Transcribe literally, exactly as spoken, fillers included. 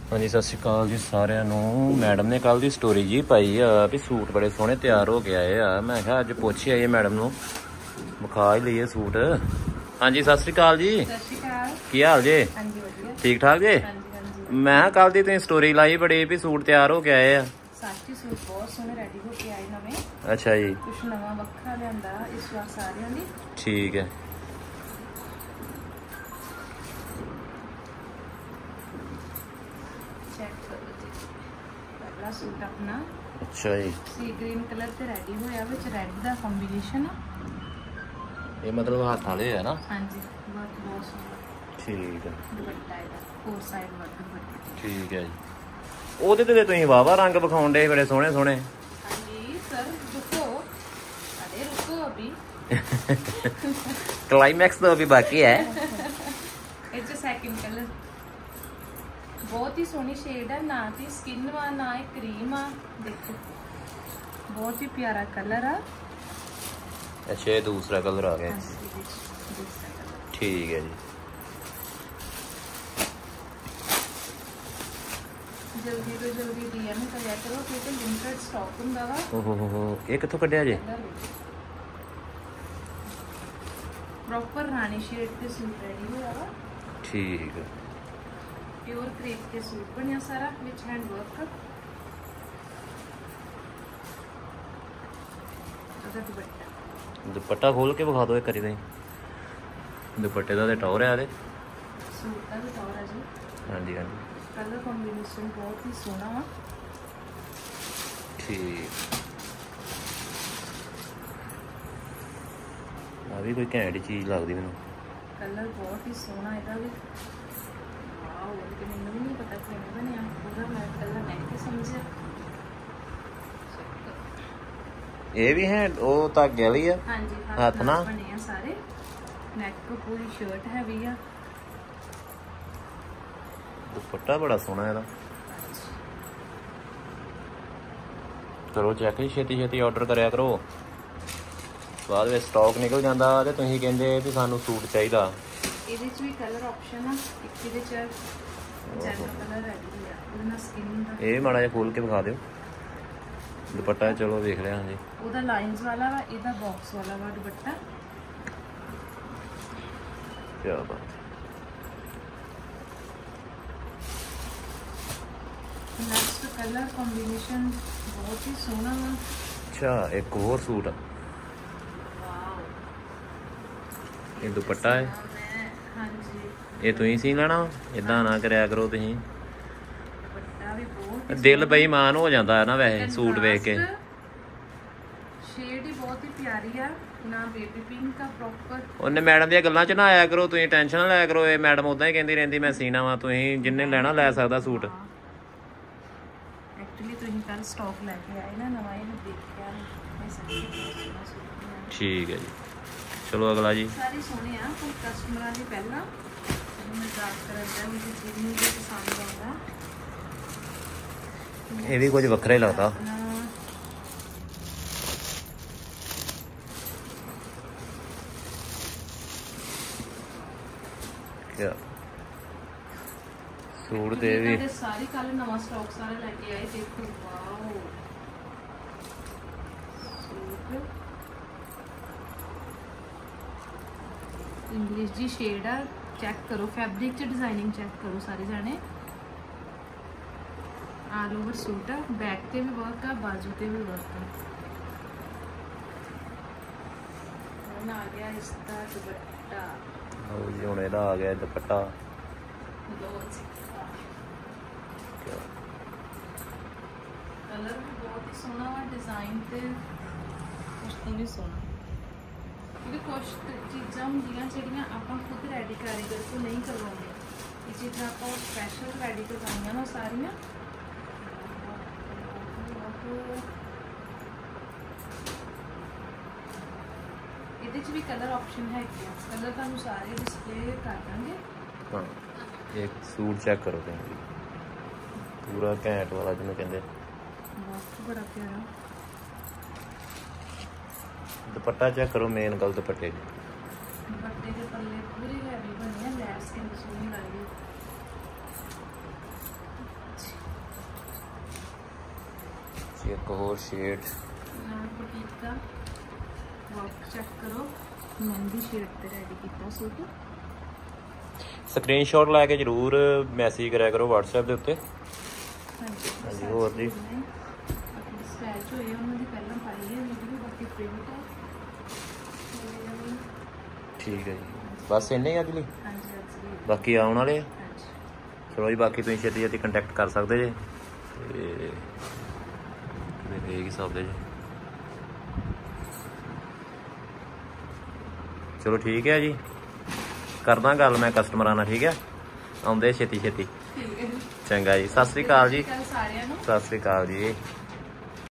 हाँ जी सत श्री अकाल जी सारिਆਂ ਨੂੰ। मैडम ने कल की स्टोरी जी पाई आ भी सूट बड़े सोहने तैयार हो के आए आ। मैं कहा अज पुछ आइए मैडम ਨੂੰ विखा ही लीए सूट। हाँ जी सत श्री अकाल जी। की हाल जे? ठीक ठाक जे? मैं कल की तुम स्टोरी लाई बड़ी भी सूट तैयार हो के आए आ। अच्छा जी ठीक है। सूट अपना अच्छा जी सी ग्रीन कलर ते रेडी होया विच रेड दा कॉम्बिनेशन है। ये मतलब हाथ वाले है ना? हां जी बहुत बहुत सोहना ठीक है। दुपट्टा है फोर साइड वर्क दुपट्टा ठीक है जी। ओदे ते तुसीं वावा रंग विखाउण दे बड़े सोहने सोहने। हां जी सर रुको अरे रुको अभी क्लाइमैक्स तो अभी बाकी है। इट्स अ सेकंड कलर बहुत ही सोहनी शेड है ना ती स्किन वा ना ही क्रीम आ। देखो बहुत ही प्यारा कलर है। अच्छा ये दूसरा कलर आ गया। ठीक है जी। जल्दी तो जल्दी डीएम करिया करो क्योंकि लिमिटेड स्टॉक हुंदा वा। ओहो हो हो ये कित्थों कढिया जे? प्रॉपर रानी शेड ते सूट रेडी होया वा। ठीक है। प्योर क्रेप के सूट बनया सारा विच हैंड वर्क। दुपट्टा दुपट्टा खोल के विखा दो एक करी। दुपट्टे का तो टॉर है आदे सूट का भी टॉर है जी। हाँ जी हाँ जी कलर कॉम्बिनेशन बहुत ही सोहना वा। ठीक आ भी कोई घैंट चीज़ लगती मैनूं। कलर बहुत ही सोहना इहदा भी। वाओ लेकिन मैनूं भी नहीं पता किवें बनया पूरा। मैं कलर नहीं के समझिया। ये भी है वो धागे वाली है। हाँ जी हाथ ना बने हैं सारे। नेक को पूरी शर्ट हैवी है। दुपट्टा बड़ा सोहना है। करो चेक छेती छेती ऑर्डर करया करो बाद में स्टॉक निकल जाता तो तुसीं कहंदे भी सानू सूट चाहिदा। ਇਹਦੇ ਚ ਵੀ ਕਲਰ ਆਪਸ਼ਨ ਆ। ਇੱਕ ਇਹਦੇ ਚ ਜੈਲੋ ਕਲਰ ਰੈਡੀ ਆ ਉਹਦੇ ਨਾਲ ਸਕਿਨ ਦਾ। ਇਹ ਮਾੜਾ ਜਿਹਾ ਖੋਲ ਕੇ ਵਿਖਾ ਦਿਓ ਦੁਪੱਟਾ। ਚਲੋ ਵੇਖ ਲਿਆ। ਹਾਂਜੀ ਉਹਦਾ ਲਾਈਨਸ ਵਾਲਾ ਵਾ ਇਹਦਾ ਬਾਕਸ ਵਾਲਾ ਵਾ ਦੁਪੱਟਾ। ਕੀ ਬਾਤ। नेक्स्ट कलर कॉम्बिनेशन बहुत ही सोहना वा। अच्छा एक और सूट वाओ ये दुपट्टा है। हाँ जी ये तुसीं सी लेना इदां ना करया करो तुसीं। दुपट्टा भी बहुत दिल बेईमान हो जाता है ना वैसे सूट वेख के। शेड ही बहुत ही प्यारी है ना बेबी पिंक का प्रॉपर। ਉਹਨੇ ਮੈਡਮ ਦੀਆਂ ਗੱਲਾਂ ਚ ਨਾ ਆਇਆ ਕਰੋ ਤੁਸੀਂ। ਟੈਨਸ਼ਨ ਨਾ ਲਿਆ ਕਰੋ। ਇਹ ਮੈਡਮ ਉਦਾਂ ਹੀ ਕਹਿੰਦੀ ਰਹਿੰਦੀ ਮੈਂ ਸੀਣਾ ਵਾ। ਤੁਸੀਂ ਜਿੰਨੇ ਲੈਣਾ ਲੈ ਸਕਦਾ सूट। एक्चुअली तो ही कल स्टॉक लेके आए ना नवा ये देख के आए। ठीक है जी चलो अगला जी। सारी सोने आ कोई कस्टमर ਦੀ ਪਹਿਲਾਂ ਮੈਂ ਟਰਾਈ ਕਰਦਾ मुझे चीज नहीं जो पसंद आਉਂਦਾ। ਇਹ ਵੀ ਕੁਝ ਵੱਖਰਾ ਹੀ ਲੱਗਦਾ। क्या सूट दे भी सारी कल नवा स्टॉक सारे लेके आए। देखो वाओ सूट इंग्लिश जी शेड है। चेक करो फैब्रिक च डिजाइनिंग चेक करो सारे जाने। ऑल ओवर सूट है। बैक ते भी वर्क है बाजू ते भी वर्क है। ਹੁਣ आ गया इसका दुपट्टा। ਉਹ ਜੀ ਹੁਣ ਇਹਦਾ ਆ ਗਿਆ ਦੁਪੱਟਾ। कलर भी बहुत ही सोहना वा। डिजाइन ते कुछ तो भी सोहना क्योंकि कुछ चीज़ां होंदियां जिहड़ियां आपां खुद रेडी कारीगर को नहीं करवाउंदे। ये चीज़ां आपां स्पैशल रेडी करवाइयां ना सारियां। ਇਹਦੇ ਚ ਵੀ कलर ऑप्शन है। कलर ਤੁਹਾਨੂੰ ਸਾਰੇ डिस्प्ले कर देंगे। हाँ एक सूट चेक करो तुम पूरा घैंट वाला जिन्हें कहते बहुत बड़ा प्यारा दुपट्टा चेक करो। मेन गल दुपट्टे दुपट्टे के पल्ले पूरी हैवी बनी है। लैस के सोहनी लग रही ਇੱਕ ਹੋਰ ਸ਼ੇਡ ਨਾਲ ਬੁਟੀਕ ਦਾ ਵਰਕ ਚੈੱਕ ਕਰੋ। ਮਹਿੰਦੀ ਸ਼ੇਡ ਤੇ ਰੈਡੀ ਕੀਤਾ ਸੂਟ। ਸਕਰੀਨਸ਼ਾਟ ਲੈ ਕੇ ਜਰੂਰ ਮੈਸੇਜ ਕਰਿਆ ਕਰੋ WhatsApp ਦੇ ਉੱਤੇ। ਹਾਂਜੀ ਹਾਂਜੀ ਹੋਰ ਜੀ ਸਕ੍ਰੈਚ ਹੋਏ ਉਹਨਾਂ ਦੀ ਪਹਿਲਾਂ ਪਾਈ ਹੈ ਵੀਡੀਓ, ਬਾਕੀ ਪ੍ਰਿੰਟ ਹੈ। ਠੀਕ ਹੈ ਜੀ, ਬਸ ਇੰਨੇ ਹੀ ਅੱਜ ਲਈ। ਹਾਂਜੀ ਅੱਜ ਬਾਕੀ ਆਉਣ ਵਾਲੇ ਆ। ਹਾਂਜੀ ਚਲੋ ਜੀ, ਬਾਕੀ ਤੁਸੀਂ ਛੇਤੀ ਛੇਤੀ ਕੰਟੈਕਟ ਕਰ ਸਕਦੇ ਜੇ ਤੇ ਇਹ ਸਕਦੇ ਜੇ। ਚਲੋ ਠੀਕ ਹੈ ਜੀ, ਕਰਦਾ ਗੱਲ ਮੈਂ ਕਸਟਮਰਾਂ ਨਾਲ। ਠੀਕ ਹੈ, ਆਉਂਦੇ ਛੇਤੀ ਛੇਤੀ। ਠੀਕ ਹੈ ਜੀ, ਚੰਗਾ ਜੀ, ਸਤਿ ਸ੍ਰੀ ਅਕਾਲ ਜੀ। ਸਾਰਿਆਂ ਨੂੰ ਸਤਿ ਸ੍ਰੀ ਅਕਾਲ ਜੀ।